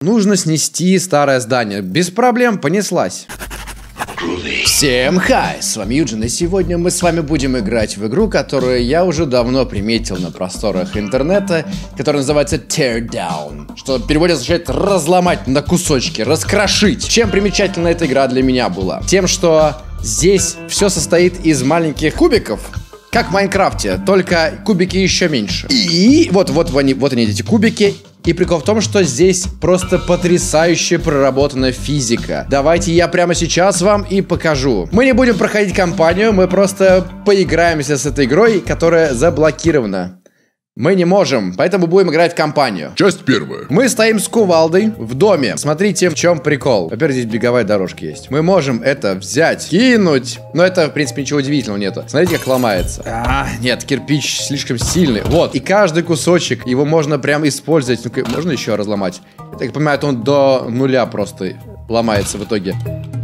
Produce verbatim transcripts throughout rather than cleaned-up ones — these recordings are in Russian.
Нужно снести старое здание. Без проблем, понеслась. Всем хай, с вами Юджин, и сегодня мы с вами будем играть в игру, которую я уже давно приметил на просторах интернета, которая называется Teardown, что в переводе означает разломать на кусочки, раскрошить. Чем примечательна эта игра для меня была? Тем, что здесь все состоит из маленьких кубиков, как в Майнкрафте, только кубики еще меньше. И вот, вот, они, вот они, эти кубики. И прикол в том, что здесь просто потрясающе проработана физика. Давайте я прямо сейчас вам и покажу. Мы не будем проходить кампанию, мы просто поиграемся с этой игрой, которая заблокирована. Мы не можем, поэтому будем играть в кампанию. Часть первая. Мы стоим с кувалдой в доме. Смотрите, в чем прикол. Во-первых, здесь беговая дорожка есть. Мы можем это взять, кинуть. Но это, в принципе, ничего удивительного нету. Смотрите, как ломается. А, нет, кирпич слишком сильный. Вот. И каждый кусочек, его можно прям использовать. Ну-ка, можно еще разломать? Я так понимаю, это он до нуля просто ломается в итоге.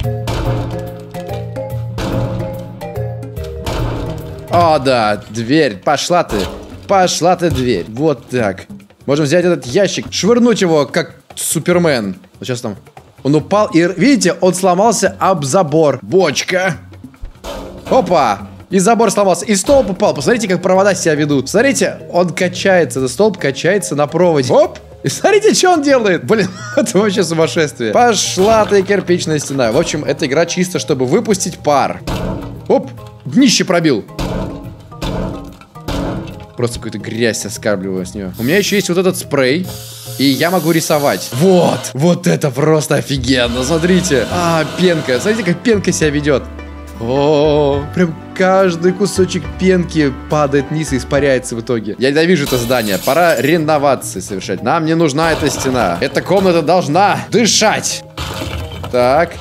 О, да, дверь. Пошла ты. Пошла ты, дверь. Вот так. Можем взять этот ящик, швырнуть его, как Супермен. Вот сейчас там. Он упал и, видите, он сломался об забор. Бочка. Опа. И забор сломался. И столб упал. Посмотрите, как провода себя ведут. Смотрите, он качается. Этот столб качается на проводе. Оп. И смотрите, что он делает. Блин, это вообще сумасшествие. Пошла ты, кирпичная стена. В общем, эта игра чисто, чтобы выпустить пар. Оп. Днище пробил. Просто какую-то грязь оскарбливаю с нее. У меня еще есть вот этот спрей. И я могу рисовать. Вот. Вот это просто офигенно. Смотрите. А, пенка. Смотрите, как пенка себя ведет. О, прям каждый кусочек пенки падает вниз и испаряется в итоге. Я ненавижу это здание. Пора реновации совершать. Нам не нужна эта стена. Эта комната должна дышать. Так.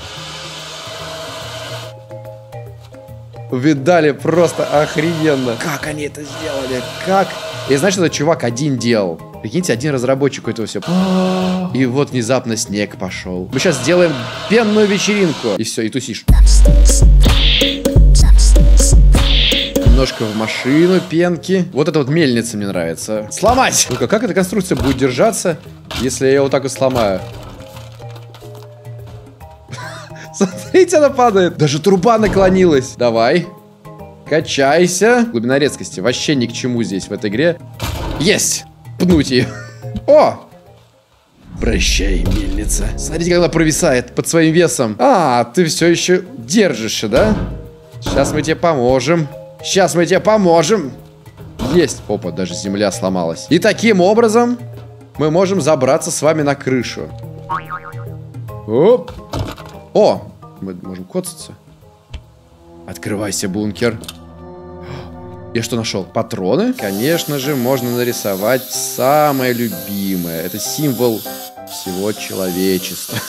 Видали, просто охрененно. Как они это сделали? Как? И знаешь, что этот чувак один делал? Прикиньте, один разработчик этого все. И вот внезапно снег пошел. Мы сейчас сделаем пенную вечеринку. И все, и тусишь. Немножко в машину пенки. Вот эта вот мельница мне нравится. Сломать! Ну-ка, как эта конструкция будет держаться, если я ее вот так вот сломаю? Смотрите, она падает. Даже труба наклонилась. Давай. Качайся. Глубина резкости вообще ни к чему здесь в этой игре. Есть. Пнуть ее. О! Прощай, мельница. Смотрите, как она провисает под своим весом. А, ты все еще держишься, да? Сейчас мы тебе поможем. Сейчас мы тебе поможем. Есть. Опа, даже земля сломалась. И таким образом мы можем забраться с вами на крышу. Оп. О, мы можем коцаться. Открывайся, бункер. Я что нашел? Патроны? Конечно же, можно нарисовать самое любимое. Это символ всего человечества.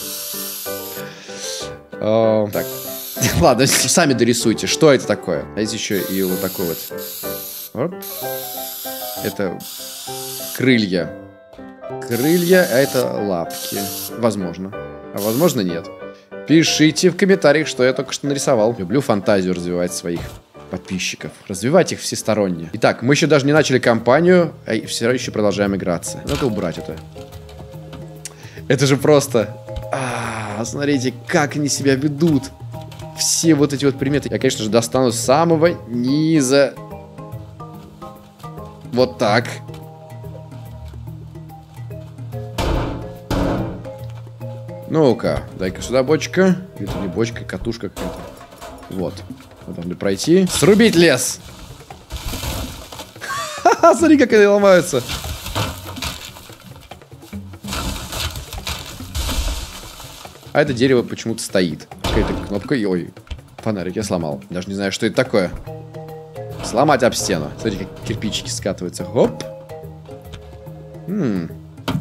Так, ладно, сами дорисуйте. Что это такое? А есть еще и вот такой вот. Это крылья. Крылья, а это лапки. Возможно. А возможно, нет. Пишите в комментариях, что я только что нарисовал. Люблю фантазию развивать своих подписчиков. Развивать их всесторонне. Итак, мы еще даже не начали кампанию, а все еще продолжаем играться. Надо убрать это. Это же просто... А, смотрите, как они себя ведут. Все вот эти вот предметы. Я, конечно же, достану с самого низа. Вот так. Ну-ка, дай-ка сюда бочка. Это не бочка, катушка какая-то. Вот. Мы должны пройти. Срубить лес! Ха-ха, смотри, как они ломаются. А это дерево почему-то стоит. Какая-то кнопка. Ой, фонарик я сломал. Даже не знаю, что это такое. Сломать об стену. Смотри, как кирпичики скатываются. Хоп. Хм.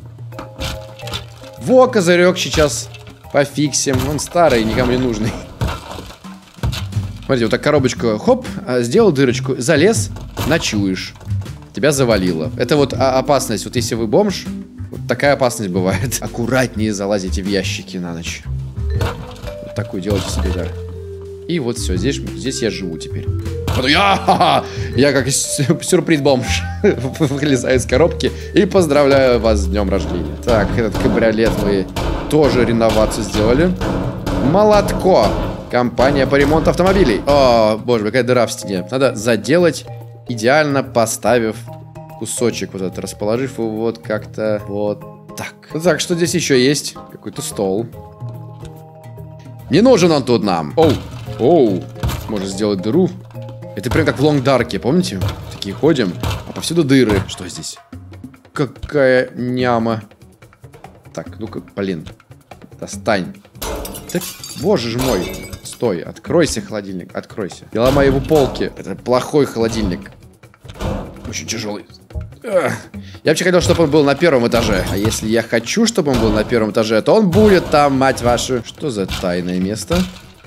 Во, козырек сейчас пофиксим. Он старый, никому не нужный. Смотрите, вот так коробочку, хоп, сделал дырочку, залез, ночуешь. Тебя завалило. Это вот опасность. Вот если вы бомж, вот такая опасность бывает. Аккуратнее залазите в ящики на ночь. Вот такую делайте себе, да. И вот все, здесь, здесь я живу теперь. потом я, я как сюрприз-бомж вылезаю из коробки и поздравляю вас с днем рождения. Так, этот кабриолет мы тоже реновацию сделали. Молотко. Компания по ремонту автомобилей. О, боже, какая дыра в стене. Надо заделать, идеально поставив кусочек вот этот, расположив его вот как-то вот так. Так, что здесь еще есть? Какой-то стол. Не нужен он тут нам. Оу, оу. Можно сделать дыру. Это прям как в Long Dark'е, помните? Такие ходим, а повсюду дыры. Что здесь? Какая няма. Так, ну-ка, блин. Достань. Так, боже ж мой. Стой, откройся, холодильник, откройся. Я ломаю его полки. Это плохой холодильник. Очень тяжелый. Ах. Я вообще хотел, чтобы он был на первом этаже. А если я хочу, чтобы он был на первом этаже, то он будет там, мать вашу. Что за тайное место?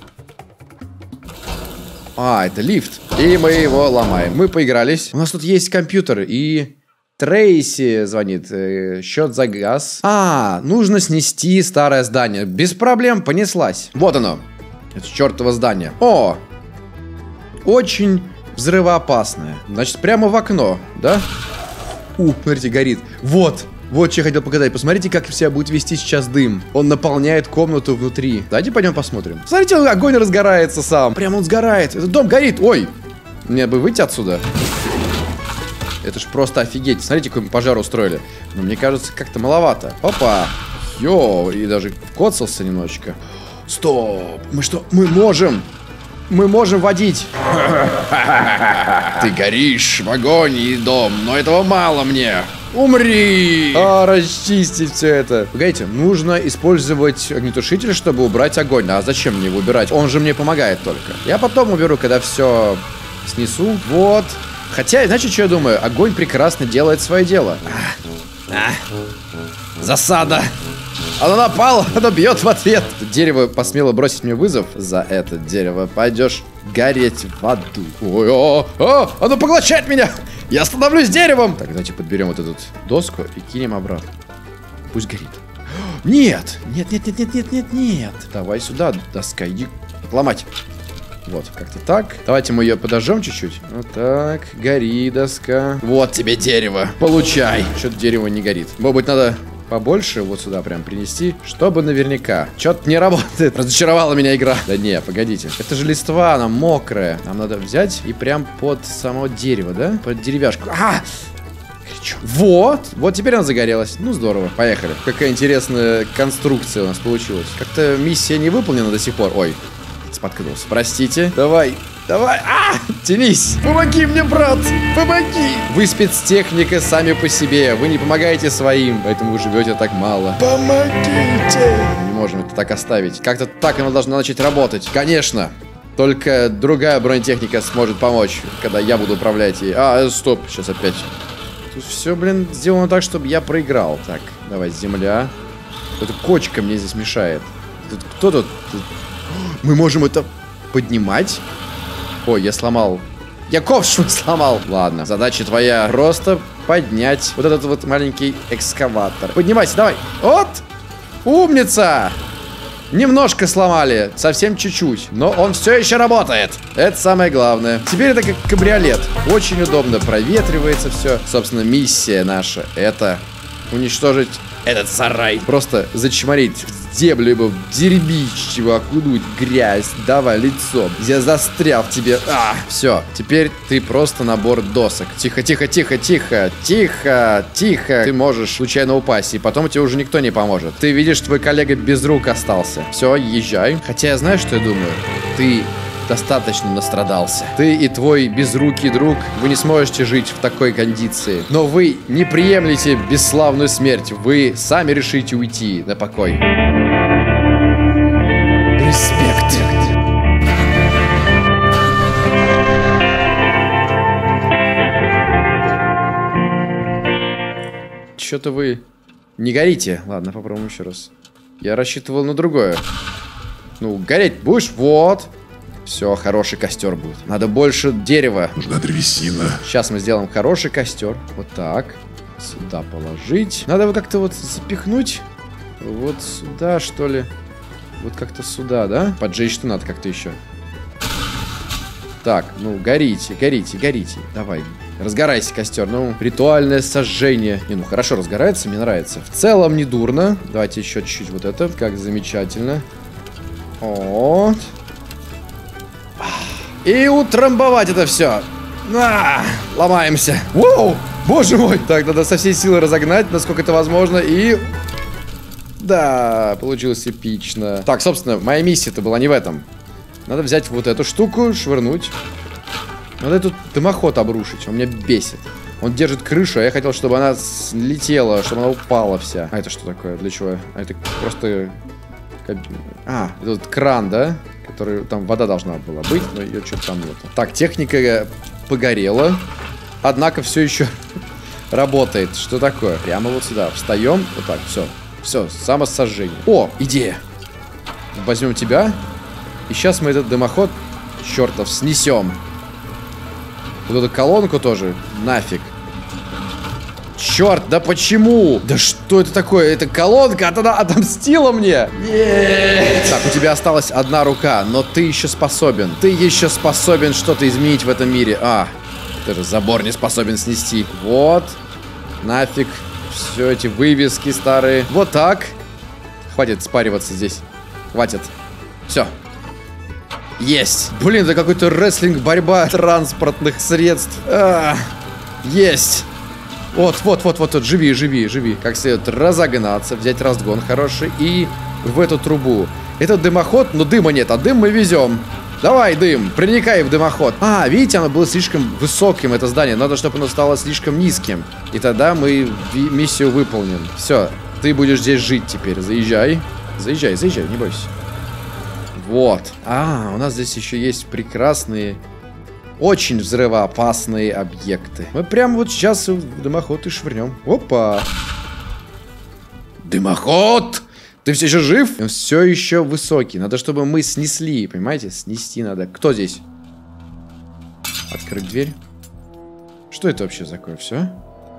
А, это лифт. И мы его ломаем. Мы поигрались. У нас тут есть компьютер. И Трейси звонит. Э, счет за газ. А, нужно снести старое здание. Без проблем, понеслась. Вот оно. Это чертово здание. О! Очень взрывоопасное. Значит, прямо в окно, да? У, смотрите, горит. Вот. Вот что я хотел показать. Посмотрите, как себя будет вести сейчас дым. Он наполняет комнату внутри. Давайте пойдем посмотрим. Смотрите, огонь разгорается сам. Прям он сгорает. Этот дом горит. Ой. Мне бы выйти отсюда. Это ж просто офигеть. Смотрите, какой мы пожар устроили. Но мне кажется, как-то маловато. Опа. Йоу. И даже коцался немножечко. Стоп. Мы что? Мы можем. Мы можем водить. Ты горишь в агонии, дом, но этого мало мне. Умри! А, расчистить все это. Погодите, нужно использовать огнетушитель, чтобы убрать огонь. А зачем мне его убирать? Он же мне помогает только. Я потом уберу, когда все снесу. Вот. Хотя, знаете, что я думаю? Огонь прекрасно делает свое дело. А, а. Засада. Оно напало, оно бьет в ответ. Дерево посмело бросить мне вызов. За это дерево пойдешь гореть в аду. Ой, о, о, оно поглощает меня. Я становлюсь деревом. Так, давайте подберем вот эту доску и кинем обратно. Пусть горит. Нет, нет, нет, нет, нет, нет, нет, нет. Давай сюда, доска, иди ломать. Вот, как-то так. Давайте мы ее подожжем чуть-чуть. Вот так, гори, доска. Вот тебе дерево, получай. Что-то дерево не горит. Может быть, надо побольше вот сюда прям принести, чтобы наверняка. Что-то не работает. Разочаровала меня игра. Да не, погодите. Это же листва, она мокрая. Нам надо взять и прям под само дерево, да? Под деревяшку. А! Горячо. Вот! Вот теперь она загорелась. Ну, здорово. Поехали. Какая интересная конструкция у нас получилась. Как-то миссия не выполнена до сих пор. Ой, споткнулся. Простите. Давай. Давай, а, тянись. Помоги мне, брат, помоги. Вы спецтехника сами по себе. Вы не помогаете своим, поэтому вы живете так мало. Помогите. Мы не можем это так оставить. Как-то так оно должно начать работать. Конечно. Только другая бронетехника сможет помочь, когда я буду управлять ей. А, стоп, сейчас опять. Тут все, блин, сделано так, чтобы я проиграл. Так, давай, земля. Эта кочка мне здесь мешает. Тут, кто тут? Тут... Мы можем это поднимать. Ой, я сломал. Я ковшу сломал. Ладно, задача твоя просто поднять вот этот вот маленький экскаватор. Поднимайся, давай. Вот. Умница. Немножко сломали, совсем чуть-чуть. Но он все еще работает. Это самое главное. Теперь это как кабриолет. Очень удобно, проветривается все. Собственно, миссия наша — это уничтожить этот сарай. Просто зачморить в землю, либо в дербич его окунуть, грязь, давай лицом. Я застрял в тебе. А, все, теперь ты просто набор досок. Тихо, тихо, тихо, тихо, тихо, тихо. Ты можешь случайно упасть, и потом тебе уже никто не поможет. Ты видишь, твой коллега без рук остался. Все, езжай. Хотя я знаю, что я думаю. Ты достаточно настрадался. Ты и твой безрукий друг, вы не сможете жить в такой кондиции. Но вы не приемлете бесславную смерть. Вы сами решите уйти на покой. Респект. Что-то вы не горите. Ладно, попробуем еще раз. Я рассчитывал на другое. Ну, гореть будешь? Вот. Все, хороший костер будет. Надо больше дерева. Нужна древесина. Сейчас мы сделаем хороший костер. Вот так. Сюда положить. Надо его как-то вот запихнуть. Вот сюда, что ли. Вот как-то сюда, да? Поджечь что надо как-то еще. Так, ну, горите, горите, горите. Давай, разгорайся, костер. Ну, ритуальное сожжение. Не, ну, хорошо разгорается, мне нравится. В целом не дурно. Давайте еще чуть-чуть вот это. Как замечательно. Вот. И утрамбовать это все. А, ломаемся. Воу! Боже мой! Так, надо со всей силы разогнать, насколько это возможно. И... Да, получилось эпично. Так, собственно, моя миссия-то была не в этом. Надо взять вот эту штуку, швырнуть. Надо этот дымоход обрушить. Он меня бесит. Он держит крышу, а я хотел, чтобы она слетела, чтобы она упала вся. А это что такое? Для чего? А это просто... А, этот кран, да? Который... Там вода должна была быть, но ее что-то там нет. Так, техника погорела. Однако все еще работает. Что такое? Прямо вот сюда. Встаем. Вот так, все. Все, самосожжение. О, идея. Возьмем тебя. И сейчас мы этот дымоход, чертов, снесем. Вот эту колонку тоже. Нафиг. Черт, да почему? Да что это такое? Это колонка, она отомстила мне. Нет. Так, у тебя осталась одна рука, но ты еще способен. Ты еще способен что-то изменить в этом мире. А, ты же забор не способен снести. Вот. Нафиг. Все эти вывески старые. Вот так. Хватит спариваться здесь. Хватит. Все. Есть. Блин, это какой-то рестлинг, борьба транспортных средств. А, есть. Вот, вот, вот, вот, вот, живи, живи, живи. Как следует разогнаться, взять разгон хороший и в эту трубу. Этот дымоход, но дыма нет, а дым мы везем. Давай, дым, проникай в дымоход. А, видите, оно было слишком высоким, это здание. Надо, чтобы оно стало слишком низким. И тогда мы миссию выполним. Все, ты будешь здесь жить теперь. Заезжай. Заезжай, заезжай, не бойся. Вот. А, у нас здесь еще есть прекрасные, очень взрывоопасные объекты. Мы прямо вот сейчас в дымоход и швырнем. Опа. Дымоход! Ты все еще жив? Он все еще высокий. Надо, чтобы мы снесли, понимаете? Снести надо. Кто здесь? Открыть дверь. Что это вообще такое? Все?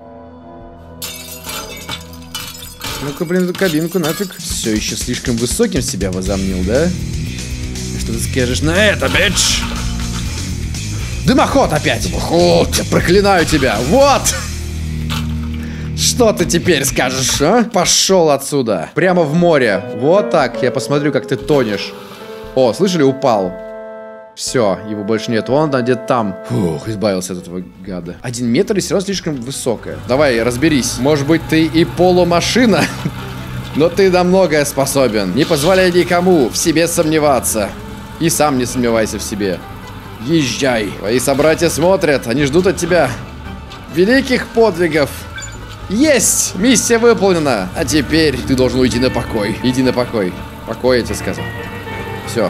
Ну-ка, блин, эту кабинку нафиг. Все еще слишком высоким себя возомнил, да? Что ты скажешь на это, бич? Дымоход опять! Дымоход! Я проклинаю тебя! Вот! Что ты теперь скажешь, а? Пошел отсюда. Прямо в море. Вот так. Я посмотрю, как ты тонешь. О, слышали? Упал. Все, его больше нет. Вон он где-то там. Фух, избавился от этого гада. Один метр и все равно слишком высокая. Давай, разберись. Может быть, ты и полумашина, но ты на многое способен. Не позволяй никому в себе сомневаться. И сам не сомневайся в себе. Езжай. Твои собратья смотрят. Они ждут от тебя великих подвигов. Есть! Миссия выполнена. А теперь ты должен уйти на покой. Иди на покой. Покой, я тебе сказал. Все.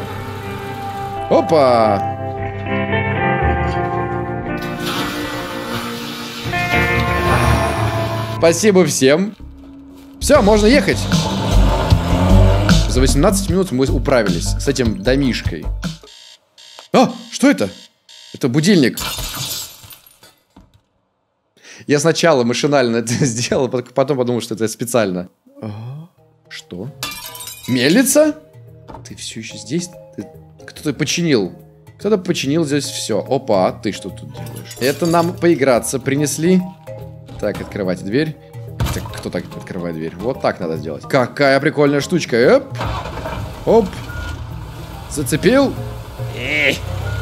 Опа! Спасибо всем. Все, можно ехать. За восемнадцать минут мы управились с этим домишкой. А, что это? Это будильник. Я сначала машинально это сделал, потом подумал, что это специально. А, что? Мельница? Ты все еще здесь? Ты... Кто-то починил. Кто-то починил здесь все. Опа, а ты что тут делаешь? Это нам поиграться принесли. Так, открывайте дверь. Так, кто так открывает дверь? Вот так надо сделать. Какая прикольная штучка. Оп. Оп. Зацепил. Эй.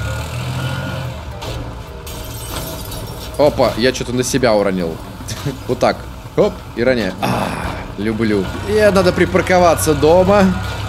Опа, я что-то на себя уронил. Вот так. Оп, и роняю. А, люблю. И надо припарковаться дома.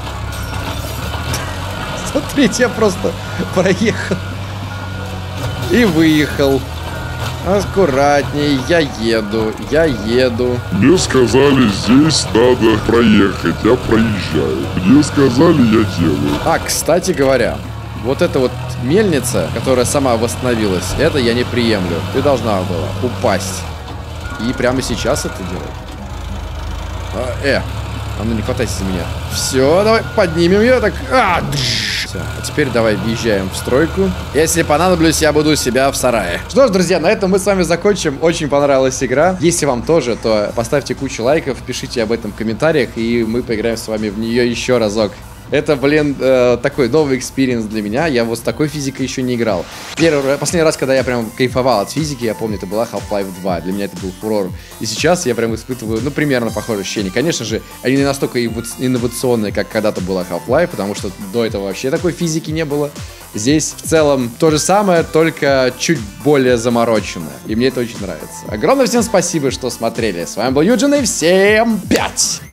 Смотрите, я просто проехал. И выехал. Аккуратней, я еду, я еду. Мне сказали, здесь надо проехать, я проезжаю. Мне сказали, я делаю. А, кстати говоря, вот эта вот мельница, которая сама восстановилась, это я не приемлю. Ты должна была упасть. И прямо сейчас это делать. А, э, а ну не хватайся за меня. Все, давай поднимем ее. Так. А, все. А теперь давай въезжаем в стройку. Если понадоблюсь, я буду себя в сарае. Что ж, друзья, на этом мы с вами закончим. Очень понравилась игра. Если вам тоже, то поставьте кучу лайков, пишите об этом в комментариях, и мы поиграем с вами в нее еще разок. Это, блин, э, такой новый экспириенс для меня. Я вот с такой физикой еще не играл. Первый, последний раз, когда я прям кайфовал от физики, я помню, это была Half-Life два. Для меня это был фурор. И сейчас я прям испытываю, ну, примерно похожее ощущение. Конечно же, они не настолько инновационные, как когда-то была Half-Life, потому что до этого вообще такой физики не было. Здесь в целом то же самое, только чуть более замороченное. И мне это очень нравится. Огромное всем спасибо, что смотрели. С вами был Юджин, и всем пять!